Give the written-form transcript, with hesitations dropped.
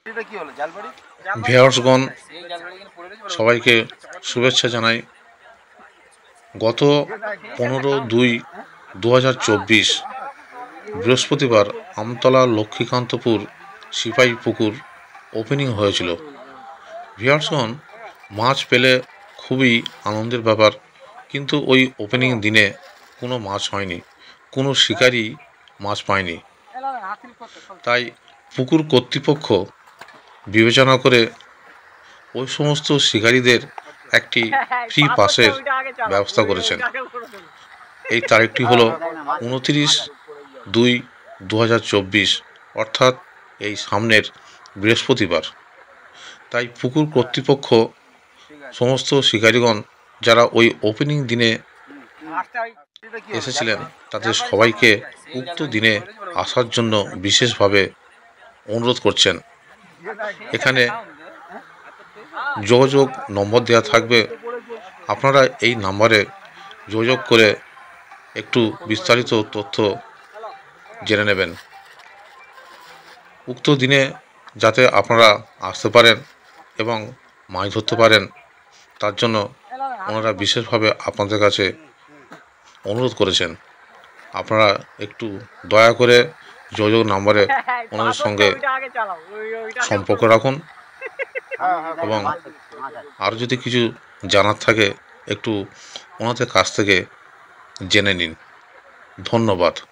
ভিউয়ার্সগণ সবাইকে শুভেচ্ছা জানাই। গত 15/2/2024 বৃহস্পতিবার আমতলা লক্ষ্মীকান্তপুর সিপাহী পুকুর ওপেনিং হয়েছিল। ভিউয়ার্সগণ, মাছ পেলে খুবই আনন্দের ব্যাপার, কিন্তু ওই ওপেনিং দিনে কোনো মাছ হয়নি, কোনো শিকারি মাছ পায়নি। তাই পুকুর কর্তৃপক্ষ বিবেচনা করে ওই সমস্ত শিকারীদের একটি ফ্রি পাসের ব্যবস্থা করেছেন। এই তারিখটি হলো 29/2/2024, অর্থাৎ এই সামনের বৃহস্পতিবার। তাই পুকুর কর্তৃপক্ষ সমস্ত শিকারীগণ যারা ওই ওপেনিং দিনে এসেছিলেন তাদের সবাইকে উক্ত দিনে আসার জন্য বিশেষভাবে অনুরোধ করছেন। এখানে যোগাযোগ নম্বর দেওয়া থাকবে, আপনারা এই নাম্বারে যোগাযোগ করে একটু বিস্তারিত তথ্য জেনে নেবেন। উক্ত দিনে যাতে আপনারা আসতে পারেন এবং মাছ ধরতে পারেন, তার জন্য ওনারা বিশেষভাবে আপনাদের কাছে অনুরোধ করেছেন। আপনারা একটু দয়া করে যোগাযোগ নাম্বারে ওনাদের সঙ্গে সম্পর্ক রাখুন এবং আরও যদি কিছু জানার থাকে একটু ওনাদের কাছ থেকে জেনে নিন। ধন্যবাদ।